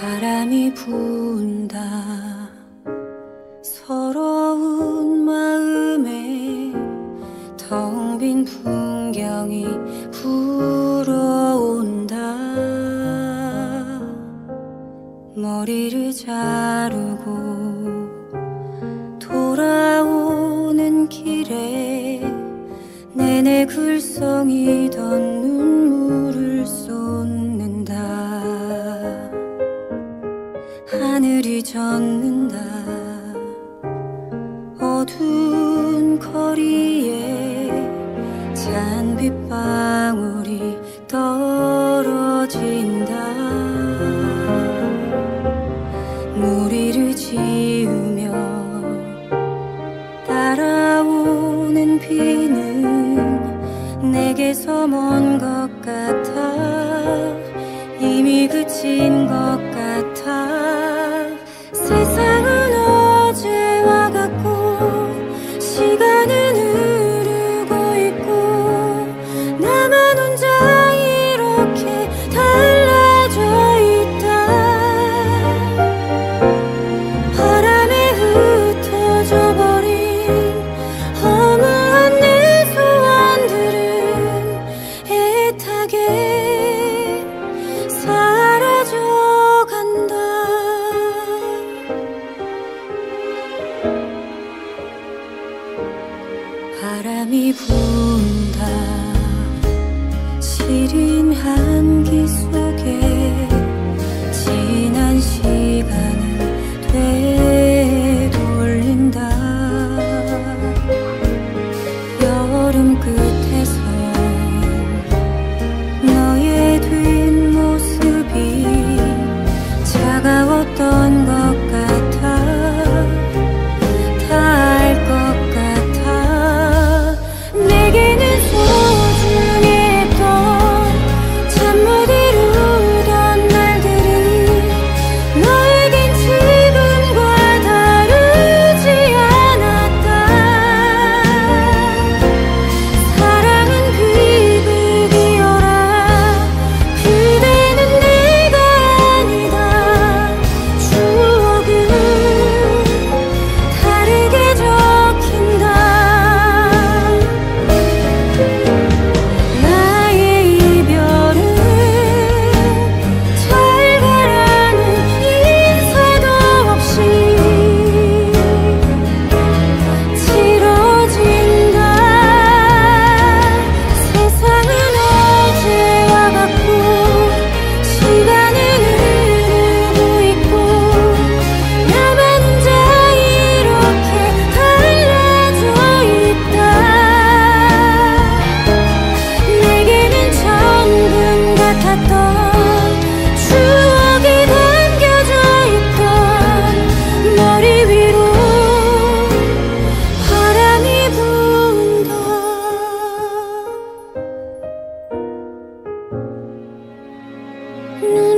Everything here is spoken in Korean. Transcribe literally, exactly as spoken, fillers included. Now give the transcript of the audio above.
바람이 분다. 서러운 마음에 텅 빈 풍경이 불어온다. 머리를 자르고 돌아오는 길에 내내 글썽이던 눈물을 쏟는다. 하늘이 젖는다. 어두운 거리에 찬 빗방울이 떨어진다. 무리를 지으며 따라오는 비는 내게서 먼 것 같아. 이미 그친 것 같아. 세상은 어제와 같고 시간은 흐르고 있고 나만 혼자 이렇게 달라져 있다. 바람에 흩어져 버린 허무한 내 소원들은 애타게 사라져간다. 바람이 분다. 시린 한기 속에 지난 시간을 되돌린다. 여름 끝에서 너의 뒷모습이 차가웠던 것 같아. 다 알 것 같아. 내게는 소중했던 잠 못 이루던 날들이 너에겐 지금과 다르지 않았다. 사랑은 비극이여라. 그대는 내가 아니다. 추억은 다르게 적힌다. 나의 이별은 잘 가라는 인사도 없이 치러진다. 세상은 어제와 같고 시간은 흐르고 있고 나만 혼자 이렇게 달라져 있다. 내게는 천금 같았던 추억이 담겨져 있던 머리 위로 바람이 분다. 눈